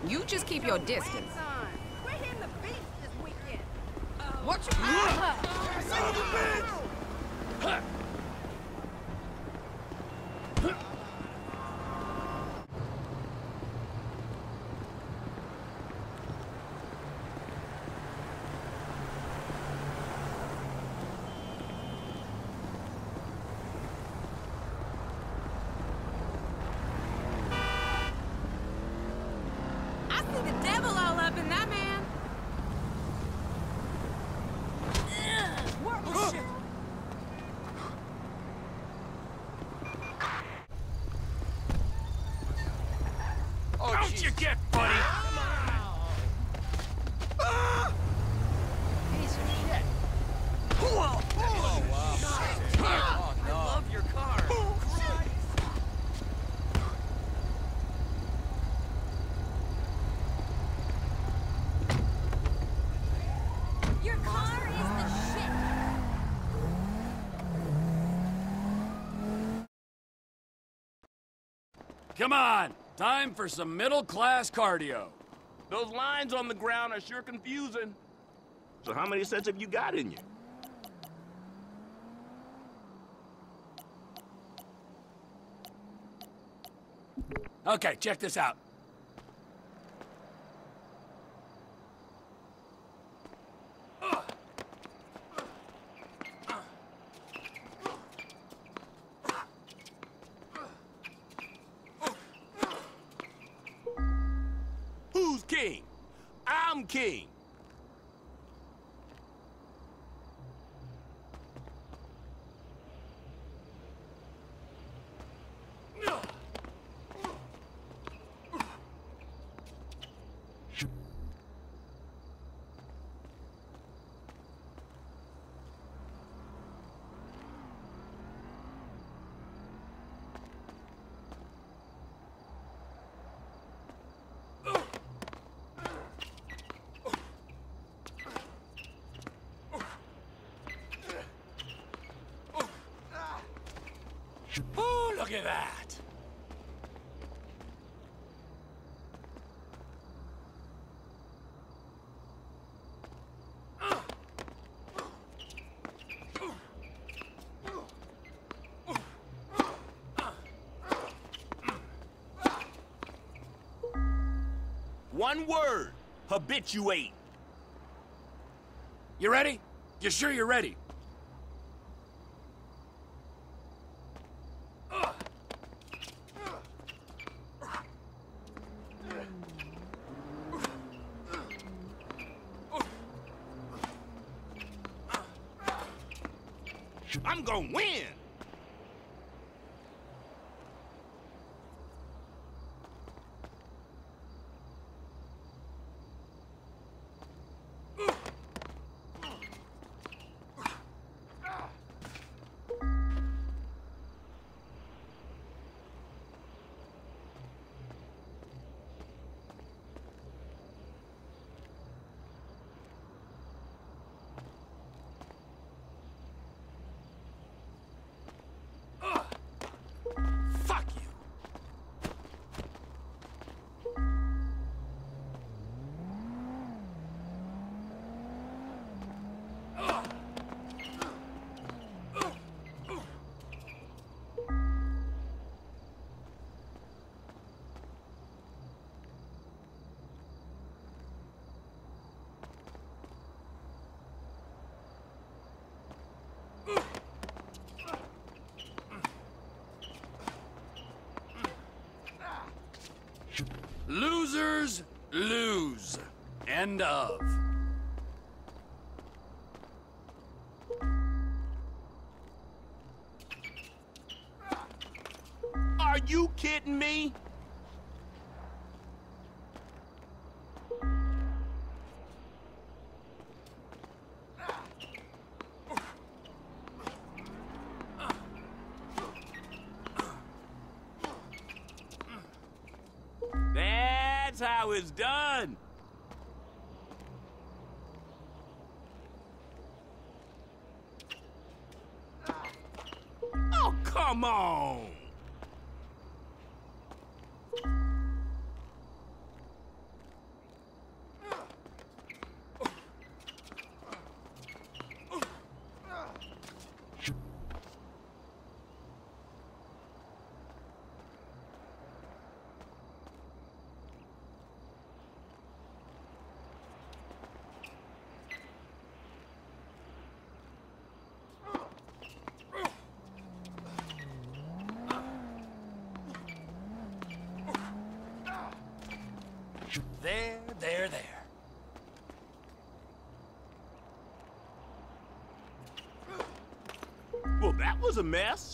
You just keep your distance. We're hitting the beach this weekend. What you... Son of a bitch! Don't you get, buddy? Piece of shit. Oh, wow. I love your car. Your car is the shit. Come on! Time for some middle-class cardio. Those lines on the ground are sure confusing. So how many sets have you got in you? Okay, check this out. Who's king? I'm king. Oh, look at that! One word. Habituate. You ready? You sure you're ready? I'm gonna win. Fuck you! Losers lose. End of. Are you kidding me? That's how it's done. Oh, come on. There. Well, that was a mess.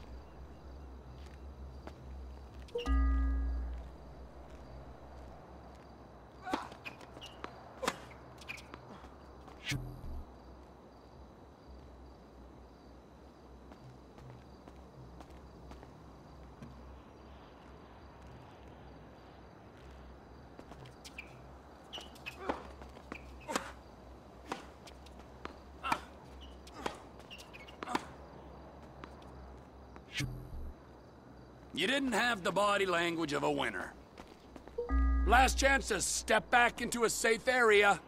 You didn't have the body language of a winner. Last chance to step back into a safe area.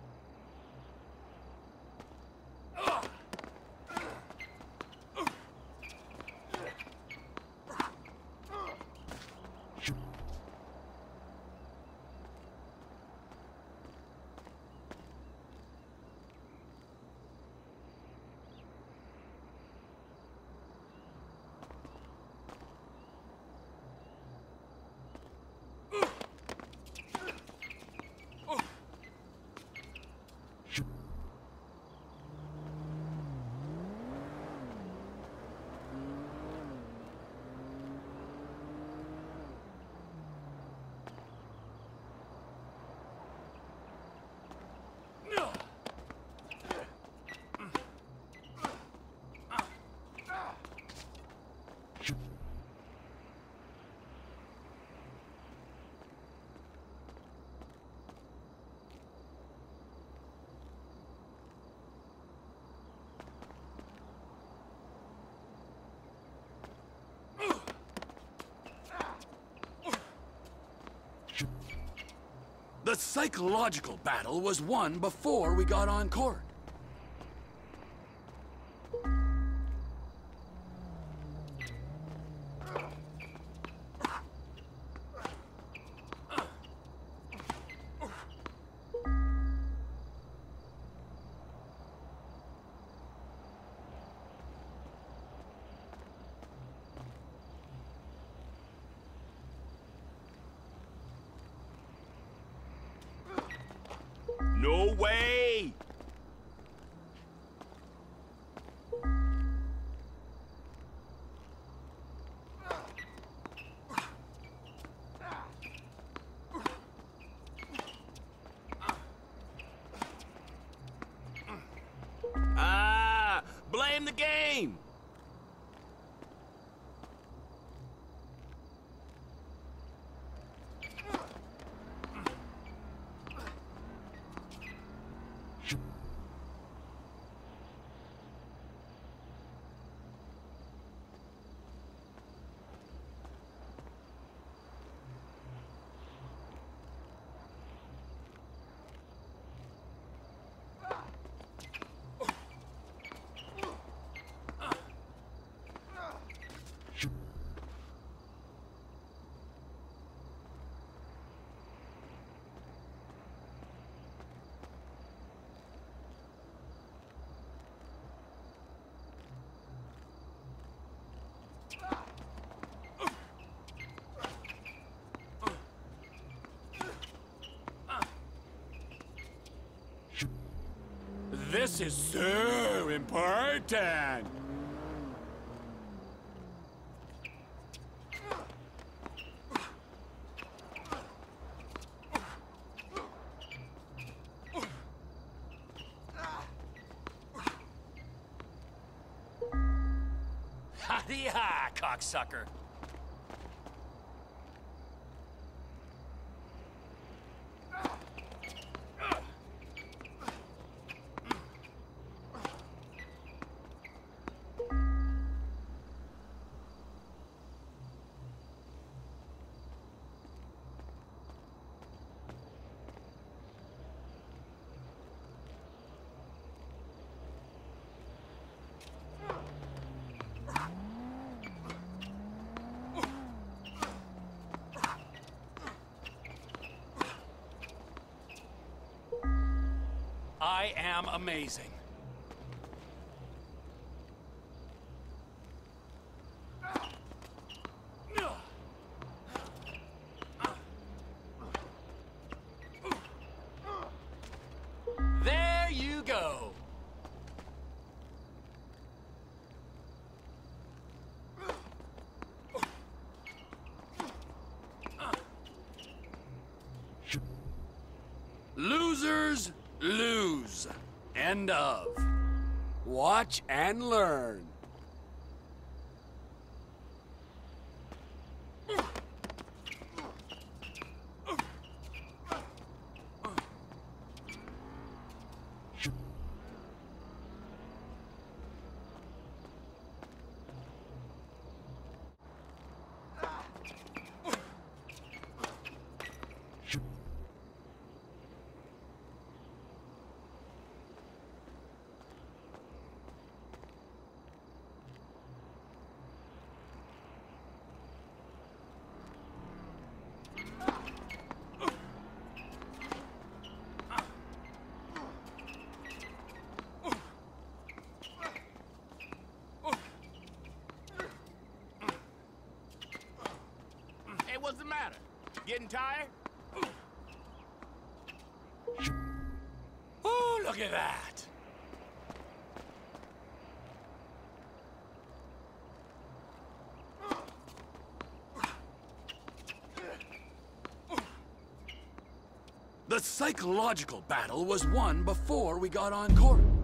The psychological battle was won before we got on court. No way! Blame the game! This is so important! Howdy-ha, cocksucker. I am amazing. Losers lose. End of. Watch and learn. Hey, what's the matter? Getting tired? Ooh, look at that. The psychological battle was won before we got on court.